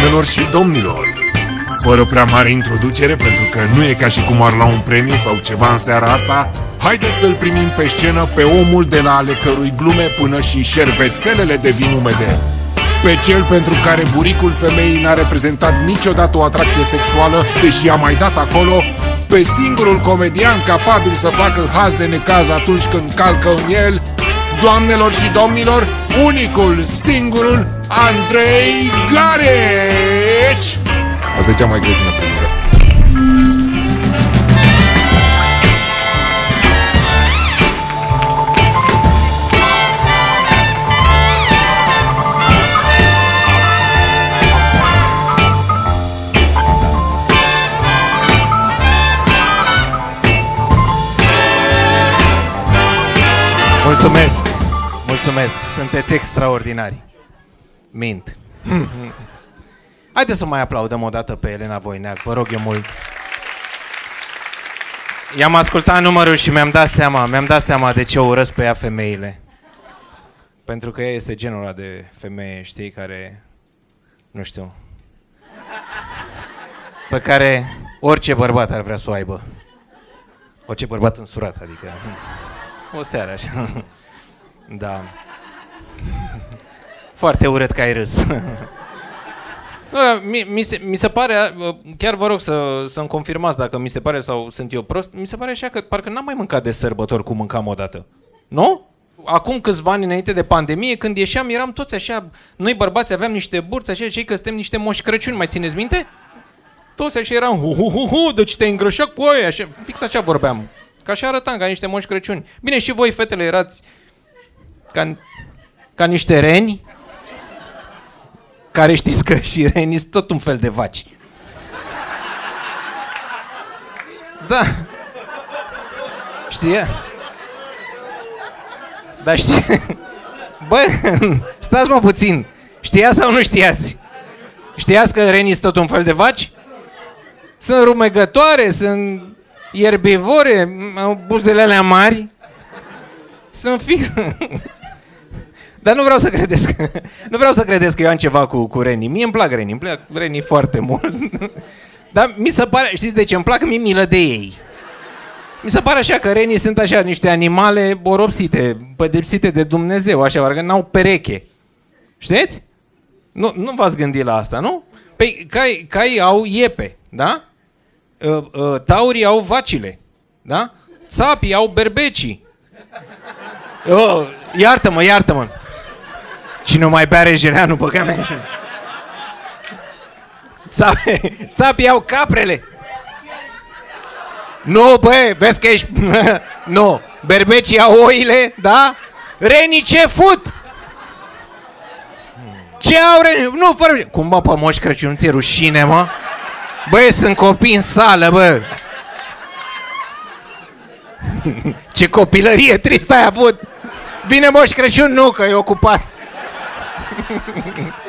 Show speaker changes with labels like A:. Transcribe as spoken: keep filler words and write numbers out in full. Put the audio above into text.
A: Doamnelor și domnilor, fără prea mare introducere, pentru că nu e ca și cum ar lua un premiu sau ceva în seara asta, haideți să-l primim pe scenă pe omul de la ale cărui glume până și șervețelele devin umede. Pe cel pentru care buricul femeii n-a reprezentat niciodată o atracție sexuală, deși a mai dat acolo, pe singurul comedian capabil să facă haz de necaz atunci când calcă în el, doamnelor și domnilor, unicul, singurul, Andrei Gareci! Asta e cea mai cretină prezentare.
B: Mulțumesc! Mulțumesc! Sunteți extraordinari! Mint! Haideți să mai aplaudăm o dată pe Elena Voineac, vă rog eu mult! I-am ascultat numărul și mi-am dat seama, mi-am dat seama de ce o urăsc pe ea femeile. Pentru că ea este genul ăla de femeie, știi, care, nu știu, pe care orice bărbat ar vrea să o aibă. Orice bărbat însurat, adică... O seară așa. Da. Foarte urât că ai râs. mi, mi, se, mi se pare, chiar vă rog să, să-mi confirmați dacă mi se pare sau sunt eu prost, mi se pare așa că parcă n-am mai mâncat de sărbători cum mâncam odată. Nu? Acum câțiva ani înainte de pandemie, când ieșeam, eram toți așa, noi bărbați aveam niște burți așa, cei că suntem niște Moș Crăciun, mai țineți minte? Toți așa eram, hu hu hu hu, deci te-ai îngrășat cu oia, așa, fix așa vorbeam. Că așa arătam, ca niște Moș Crăciuni. Bine, și voi, fetele, erați ca, ca niște reni, care știți că și renii sunt tot un fel de vaci. Da. Știi? Da, știi? Bă, stați mă puțin. Știați sau nu știați? Știați că renii sunt tot un fel de vaci? Sunt rumegătoare, sunt... ierbivore, buzele alea mari. Sunt fix. Dar nu vreau să credeți că, nu vreau să credeți că eu am ceva cu, cu renii. Mie îmi plac renii, îmi plac renii foarte mult. Dar mi se pare, știți de ce îmi plac? Mi-e milă de ei. Mi se pare așa că renii sunt așa niște animale boropsite, pedepsite de Dumnezeu, așa, parcă n-au pereche. Știți? Nu, nu v-ați gândit la asta, nu? Păi cai, caii au iepe, da? Uh, uh, taurii au vacile, da? Țapii au berbecii. Oh, iartă-mă, iartă-mă. Cine mai bea Jeleanu, băga mea. Țapii, țapii au caprele. Nu, băi, vezi că ești... Nu, berbecii au oile, da? Renii ce fut? Ce au renii? Nu, fără... Cum, bă, pe Moș Crăciun, ți-e rușine, mă? Băi, sunt copii în sală, bă! Ce copilărie tristă ai avut! Vine Moș Crăciun? Nu, că e ocupat!